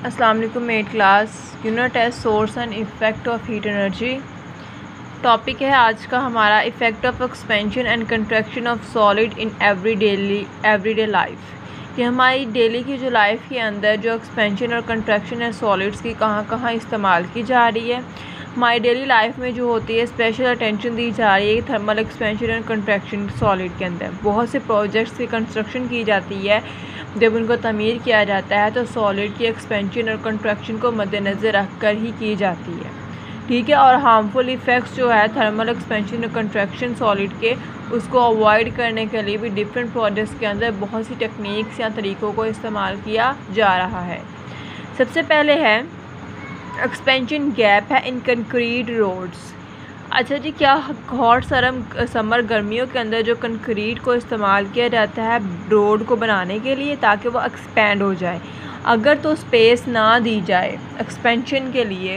अस्सलाम वालेकुम mate class. Unit test source and effect of heat energy. Topic है आज का हमारा effect of expansion and contraction of solid in everyday life. कि हमारी डेली की जो लाइफ के अंदर जो एक्सपेंशन और कंट्रैक्शन है सॉलिड्स की कहाँ कहाँ इस्तेमाल की जा रही है। हमारी डेली लाइफ में जो होती है स्पेशल अटेंशन दी जा रही है thermal expansion and contraction solid के अंदर। बहुत से प्रोजेक्ट्स की कंस्ट्रक्शन की जाती है, जब उनको तमीर किया जाता है तो सॉलिड की एक्सपेंशन और कंट्रैक्शन को मद्देनज़र रख कर ही की जाती है, ठीक है। और हार्मफुल इफ़ेक्ट्स जो है थर्मल एक्सपेंशन और कंट्रैक्शन सॉलिड के, उसको अवॉइड करने के लिए भी डिफरेंट प्रोजेक्ट्स के अंदर बहुत सी टेक्निक्स या तरीक़ों को इस्तेमाल किया जा रहा है। सबसे पहले है एक्सपेंशन गैप है इन कंक्रीट रोड्स। अच्छा जी, क्या हॉट समर गर्मियों के अंदर जो कंक्रीट को इस्तेमाल किया जाता है रोड को बनाने के लिए ताकि वो एक्सपेंड हो जाए, अगर तो स्पेस ना दी जाए एक्सपेंशन के लिए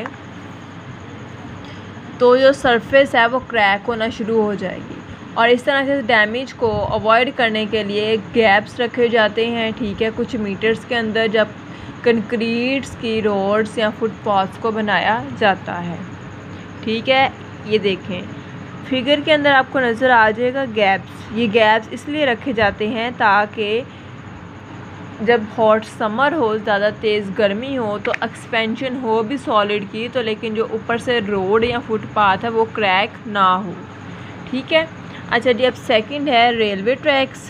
तो जो सरफेस है वो क्रैक होना शुरू हो जाएगी। और इस तरह से डैमेज को अवॉइड करने के लिए गैप्स रखे जाते हैं, ठीक है, कुछ मीटर्स के अंदर जब कंक्रीट्स की रोड्स या फुटपाथ्स को बनाया जाता है, ठीक है। ये देखें फिगर के अंदर आपको नज़र आ जाएगा गैप्स। ये गैप्स इसलिए रखे जाते हैं ताकि जब हॉट समर हो, ज़्यादा तेज़ गर्मी हो तो एक्सपेंशन हो भी सॉलिड की, तो लेकिन जो ऊपर से रोड या फुटपाथ है वो क्रैक ना हो, ठीक है। अच्छा जी, अब सेकंड है रेलवे ट्रैक्स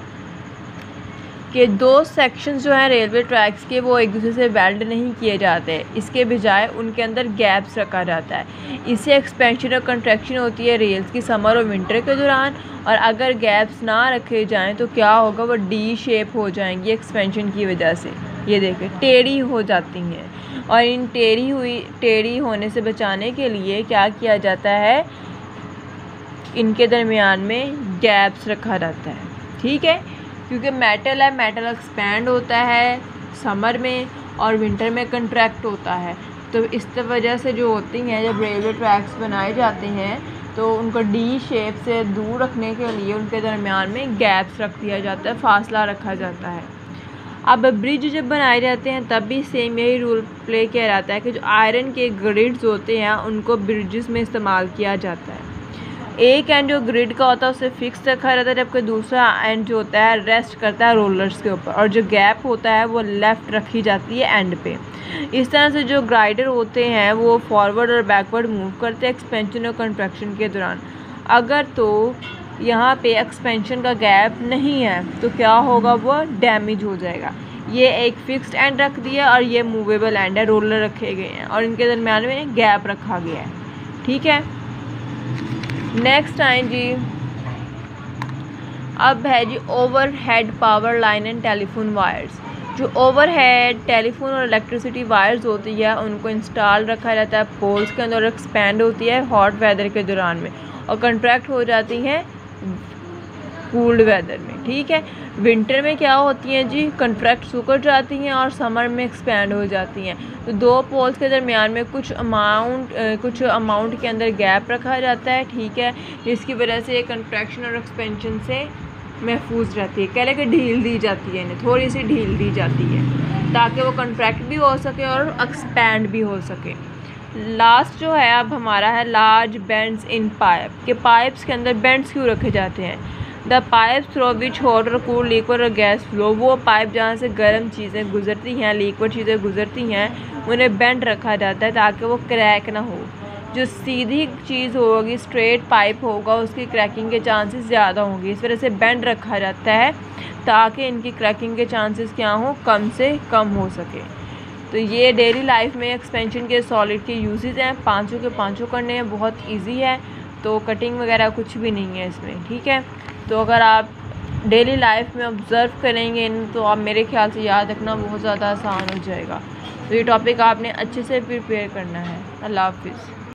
के दो सेक्शंस जो हैं रेलवे ट्रैक्स के वो एक दूसरे से वेल्ड नहीं किए जाते, इसके बजाय उनके अंदर गैप्स रखा जाता है। इससे एक्सपेंशन और कंट्रैक्शन होती है रेल्स की समर और विंटर के दौरान। और अगर गैप्स ना रखे जाएं तो क्या होगा, वो डी शेप हो जाएंगी एक्सपेंशन की वजह से। ये देखें टेढ़ी हो जाती हैं, और इन टेढ़ी होने से बचाने के लिए क्या किया जाता है, इनके दरमियान में गैप्स रखा जाता है, ठीक है। क्योंकि मेटल है, मेटल एक्सपैंड होता है समर में और विंटर में कंट्रैक्ट होता है, तो इस वजह से जो होती हैं जब रेलवे ट्रैक्स बनाए जाते हैं तो उनको डी शेप से दूर रखने के लिए उनके दरमियान में गैप्स रख दिया जाता है, फासला रखा जाता है। अब ब्रिज जब बनाए जाते हैं तब भी सेम यही रूल प्ले किया जाता है कि जो आयरन के ग्रिड्स होते हैं उनको ब्रिजेस में इस्तेमाल किया जाता है। एक एंड जो ग्रिड का होता है उसे फिक्स रखा रहता है, जबकि दूसरा एंड जो होता है रेस्ट करता है रोलर्स के ऊपर, और जो गैप होता है वो लेफ़्ट रखी जाती है एंड पे। इस तरह से जो ग्राइडर होते हैं वो फॉरवर्ड और बैकवर्ड मूव करते हैं एक्सपेंशन और कंट्रैक्शन के दौरान। अगर तो यहाँ पे एक्सपेंशन का गैप नहीं है तो क्या होगा, वो डैमेज हो जाएगा। ये एक फिक्स्ड एंड रख दिया और ये मूवेबल एंड है, रोलर रखे गए हैं और इनके दरमियान में गैप रखा गया है, ठीक है। नेक्स्ट आए जी, अब है जी overhead power line and telephone wires. जो ओवरहेड टेलीफोन और इलेक्ट्रिसिटी वायर्स होती है उनको इंस्टॉल रखा जाता है पोल्स के अंदर, एक्सपेंड होती है हॉट वेदर के दौरान में और कंट्रैक्ट हो जाती हैं कूल्ड वेदर में, ठीक है। विंटर में क्या होती हैं जी, कंट्रैक्ट सुखड़ जाती हैं और समर में एक्सपेंड हो जाती हैं। तो दो पोल्स के दरमियान में कुछ अमाउंट के अंदर गैप रखा जाता है, ठीक है, जिसकी वजह से ये कंट्रैक्शन और एक्सपेंशन से महफूज रहती है। कह लें कि ढील दी जाती है, इन्हें थोड़ी सी ढील दी जाती है ताकि वो कंट्रैक्ट भी हो सके और एक्सपैंड भी हो सके। लास्ट जो है अब हमारा है लार्ज बेंड्स इन पाइप। के पाइप्स के अंदर बेंड्स क्यों रखे जाते हैं। The pipe through which hot और कूल लिक्विड और गैस फ्लो, वो पाइप जहाँ से गर्म चीज़ें गुजरती हैं, लिक्विड चीज़ें गुजरती हैं, उन्हें बेंड रखा जाता है ताकि वो क्रैक ना हो। जो सीधी चीज़ होगी, स्ट्रेट पाइप होगा, उसकी क्रैकिंग के चांसेस ज़्यादा होंगे, इस वजह से बेंड रखा जाता है ताकि इनकी क्रैकिंग के चांसेस क्या हों, कम से कम हो सके। तो ये डेली लाइफ में एक्सपेंशन के सॉलिड के यूजेस हैं, पाँचों के पाँचों करने हैं, बहुत ईजी है, तो कटिंग वगैरह कुछ भी नहीं है इसमें, ठीक है। तो अगर आप डेली लाइफ में ऑब्ज़र्व करेंगे तो आप मेरे ख्याल से याद रखना बहुत ज़्यादा आसान हो जाएगा। तो ये टॉपिक आपने अच्छे से प्रिपेयर करना है। अल्लाह हाफिज़।